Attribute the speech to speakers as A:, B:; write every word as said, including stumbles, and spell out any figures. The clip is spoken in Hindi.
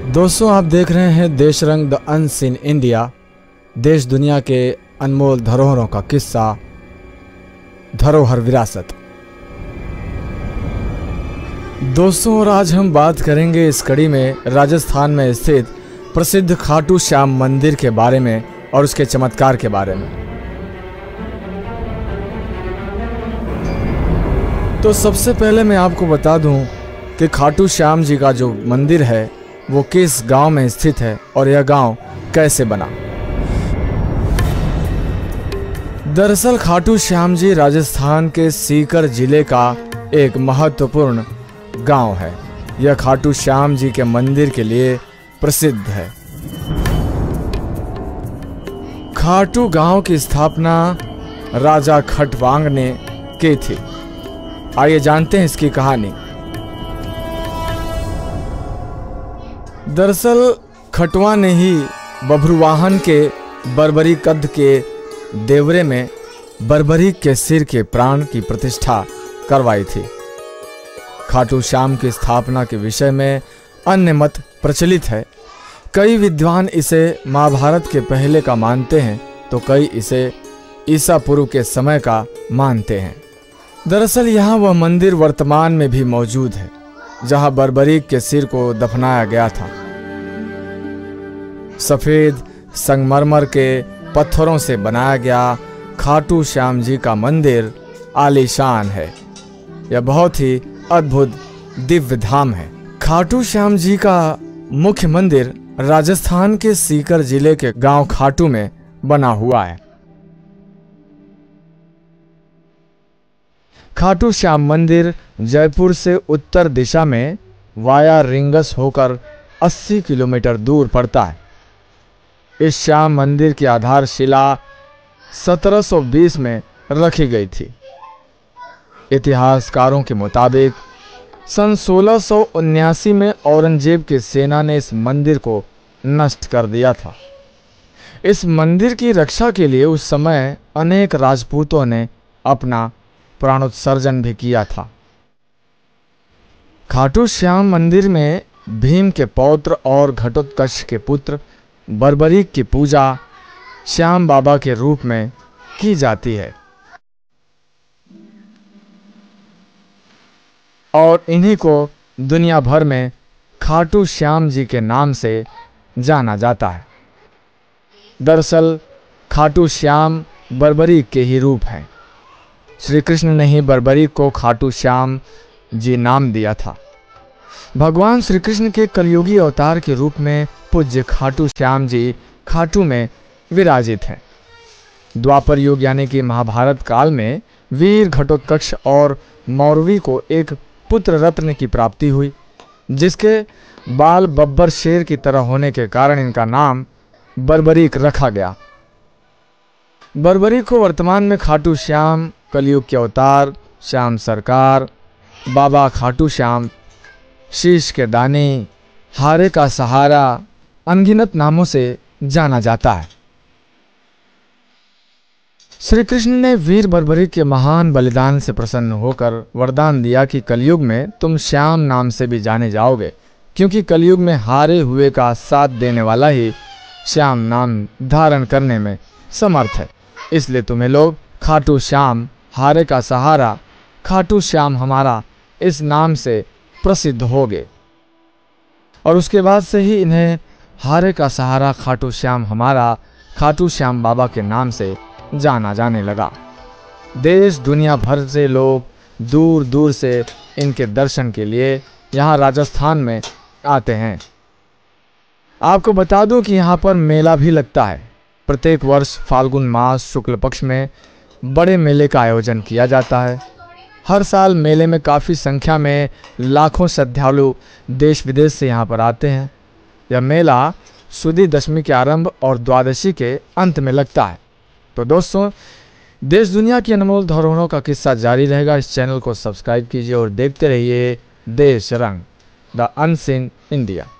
A: दोस्तों, आप देख रहे हैं देश रंग द अनसीन इंडिया। देश दुनिया के अनमोल धरोहरों का किस्सा, धरोहर विरासत। दोस्तों, और आज हम बात करेंगे इस कड़ी में राजस्थान में स्थित प्रसिद्ध खाटू श्याम मंदिर के बारे में और उसके चमत्कार के बारे में। तो सबसे पहले मैं आपको बता दूं कि खाटू श्याम जी का जो मंदिर है वो किस गांव में स्थित है और यह गांव कैसे बना। दरअसल खाटू श्याम जी राजस्थान के सीकर जिले का एक महत्वपूर्ण गांव है। यह खाटू श्याम जी के मंदिर के लिए प्रसिद्ध है। खाटू गांव की स्थापना राजा खटवांग ने की थी। आइए जानते हैं इसकी कहानी। दरअसल खटवा ने ही बभरुवाहन के बर्बरी कद के देवरे में बर्बरी के सिर के प्राण की प्रतिष्ठा करवाई थी। खाटू श्याम की स्थापना के विषय में अन्य मत प्रचलित है। कई विद्वान इसे महाभारत के पहले का मानते हैं तो कई इसे ईसा पूर्व के समय का मानते हैं। दरअसल यहाँ वह मंदिर वर्तमान में भी मौजूद है जहाँ बर्बरीक के सिर को दफनाया गया था। सफेद संगमरमर के पत्थरों से बनाया गया खाटू श्याम जी का मंदिर आलीशान है। यह बहुत ही अद्भुत दिव्य धाम है। खाटू श्याम जी का मुख्य मंदिर राजस्थान के सीकर जिले के गांव खाटू में बना हुआ है। खाटू श्याम मंदिर जयपुर से उत्तर दिशा में वाया रिंगस होकर अस्सी किलोमीटर दूर पड़ता है। इस श्याम मंदिर की आधारशिला सत्रह सौ बीस में रखी गई थी। इतिहासकारों के मुताबिक सन सोलह सौ उन्यासी में औरंगजेब की सेना ने इस मंदिर को नष्ट कर दिया था। इस मंदिर की रक्षा के लिए उस समय अनेक राजपूतों ने अपना प्राणोत्सर्जन भी किया था। खाटू श्याम मंदिर में भीम के पौत्र और घटोत्कच के पुत्र बर्बरीक की पूजा श्याम बाबा के रूप में की जाती है और इन्हीं को दुनिया भर में खाटू श्याम जी के नाम से जाना जाता है। दरअसल खाटू श्याम बर्बरीक के ही रूप हैं। श्री कृष्ण ने ही बर्बरीक को खाटू श्याम जी नाम दिया था। भगवान श्री कृष्ण के कलयुगी अवतार के रूप में पूज्य खाटू श्याम जी खाटू में विराजित हैं। द्वापर युग यानी कि महाभारत काल में वीर घटोत्कच और मौरवी को एक पुत्र रत्न की प्राप्ति हुई, जिसके बाल बब्बर शेर की तरह होने के कारण इनका नाम बर्बरीक रखा गया। बर्बरीक को वर्तमान में खाटू श्याम, कलयुग के अवतार, श्याम सरकार, बाबा खाटू श्याम, शीश के दाने, हारे का सहारा अनगिनत नामों से जाना जाता है। श्री कृष्ण ने वीर बर्बरीक के महान बलिदान से प्रसन्न होकर वरदान दिया कि कलयुग में तुम श्याम नाम से भी जाने जाओगे, क्योंकि कलयुग में हारे हुए का साथ देने वाला ही श्याम नाम धारण करने में समर्थ है। इसलिए तुम्हें लोग खाटू श्याम, हारे का सहारा, खाटू श्याम हमारा इस नाम से प्रसिद्ध हो गए और उसके बाद से ही इन्हें हारे का सहारा, खाटू श्याम हमारा, खाटू श्याम बाबा के नाम से जाना जाने लगा। देश दुनिया भर से लोग दूर दूर से इनके दर्शन के लिए यहाँ राजस्थान में आते हैं। आपको बता दूं कि यहाँ पर मेला भी लगता है। प्रत्येक वर्ष फाल्गुन मास शुक्ल पक्ष में बड़े मेले का आयोजन किया जाता है। हर साल मेले में काफ़ी संख्या में लाखों श्रद्धालु देश विदेश से यहाँ पर आते हैं। यह मेला सुदी दशमी के आरंभ और द्वादशी के अंत में लगता है। तो दोस्तों, देश दुनिया की अनमोल धरोहरों का किस्सा जारी रहेगा। इस चैनल को सब्सक्राइब कीजिए और देखते रहिए देश रंग द अनसीन इंडिया।